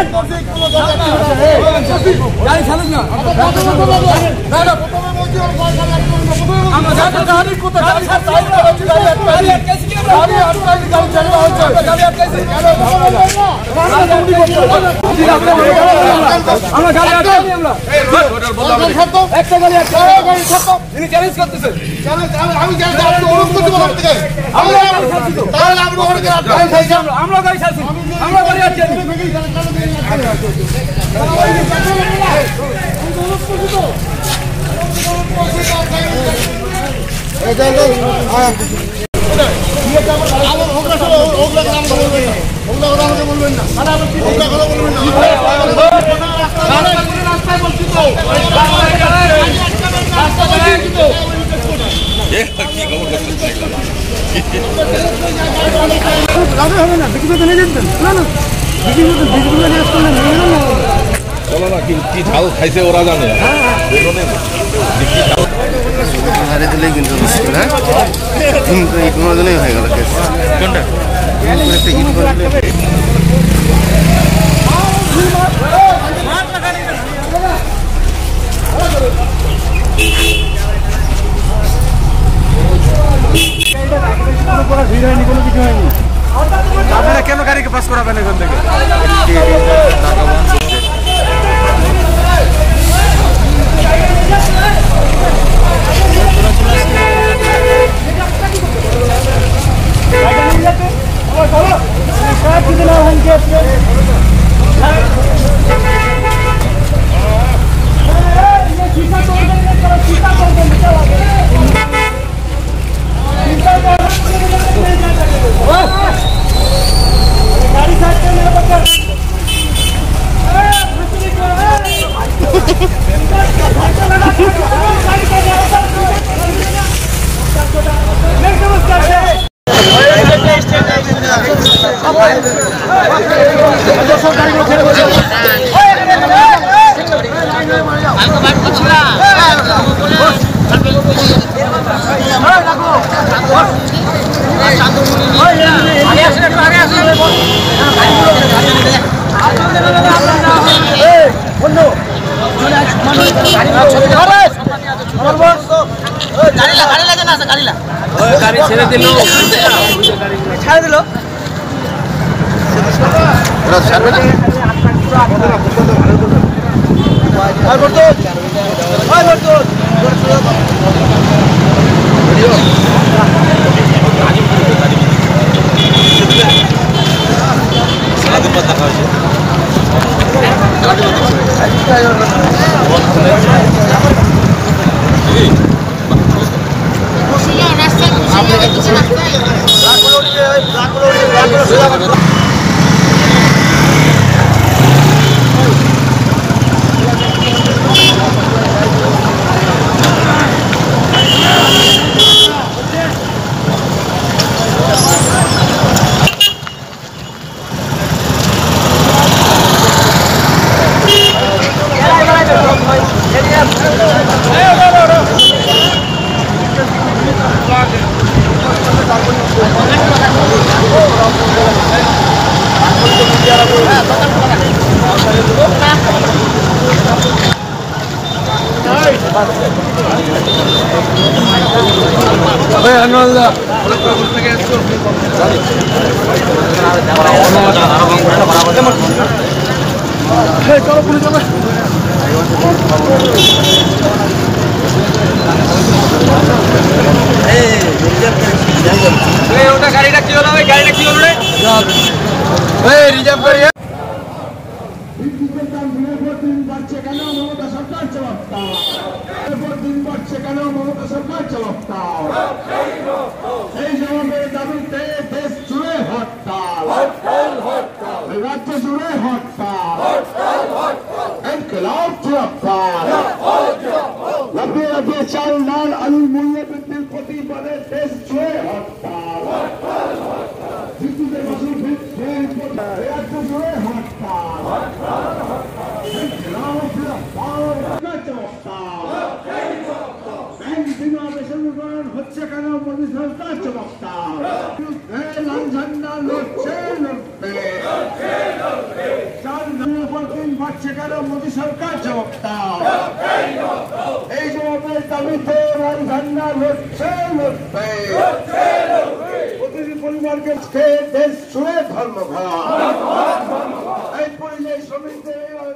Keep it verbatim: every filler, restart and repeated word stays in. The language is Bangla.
গাড়ি চালুক না আমরা যাতে গাড়ি কোথায় গাড়ি গাড়ি আটকাইছি কি আমরা গাড়ি আটকাইছি গাড়ি চালানো হচ্ছে গাড়ি আটকাইছি আমরা গাড়ি আটকাইছি আমরা একটা গাড়ি আটকাইছি গাড়ি ছাড়ো ইনি চ্যালেঞ্জ করতেছেন চ্যালেঞ্জ আমি চ্যালেঞ্জ আপনি অনুরোধ করতে বলতে থেকে আমরা গাড়ি ছাড়ছি তো তাহলে আপনি ওখানে গাড়ি ছাড়ছি আমরা গাড়ি ছাড়ছি আমরা গাড়ি আটকাইছি এটা তো আমার ওগলা ওগলা নাম বলবেন না ওগলা কথা আমাকে বলবেন না ওগলা কথা বলবেন না রাস্তায় বলছি তো রাস্তা বলছি তো এ কি খবর করছেন গাড়ি হবে না বিক্রি করতে নিয়ে যেতেন না না বিক্রি করতে বিক্রি করে নিয়ে আসতে না চলো না কি কি ঝাল খাইছে ওরা জানে হ্যাঁ হারে দিলে কিন্তু মুশকিল হ্যাঁ কিন্তু এই কোনো জন্যই হয়ে গেল কেস কোনটা একটা হিট করে দিলে কোনো কিছু হয়নি আপনারা কেন গাড়িকে পাস করাবেন এখান থেকে ছেড়ে দিল ছেড়ে দিল ছাড়বে না চলো পুলিশ ওটা গাড়িটা কি হলো ওই গাড়িটা কি হলো রে রিজার্ভ গাড়ি দিন বাড়ছে কেন মমতা সরকার জবাব দাও দিন বাড়ছে কেন মমতা সরকার জবাব দাও এই জবাবের দাবিতে দেশ জুড়ে হরতাল রাজ্য জুড়ে হরতাল ইনকিলাব জিন্দাবাদ লম্বে লম্বে চাল ডাল আলুর মূল্য বৃদ্ধির প্রতিবাদে দেশ জুড়ে হরতাল বিদ্যুতের মাসুল বৃদ্ধির রাজ্য জুড়ে হরতাল ইনকিলাব জিন্দাবাদ হচ্ছে কেন মোদী সরকার জবাব দাও লাল ঝান্ডা লড়ছে লড়বে পর দিন বাড়ছে কেন মোদী সরকার জবাব দাও। এই জবাবের দাবিতে রাজধান্না লড়ছে লড়বে, প্রতিটি পরিবারকে দেশ জুড়ে ধর্মঘট। এই পরিযায়ী শ্রমিকদের